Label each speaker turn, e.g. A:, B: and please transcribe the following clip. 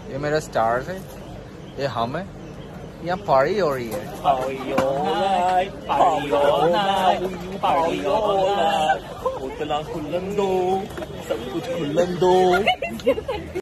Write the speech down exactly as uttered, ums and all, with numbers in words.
A: ये मेरा स्टार्स है, ये हम है, यहाँ पार्टी हो रही है।
B: पार्टी हो रहा है, पार्टी हो रहा है, पार्टी हो रहा है, बोतला खुलन दो, सब कुछ खुलन दो।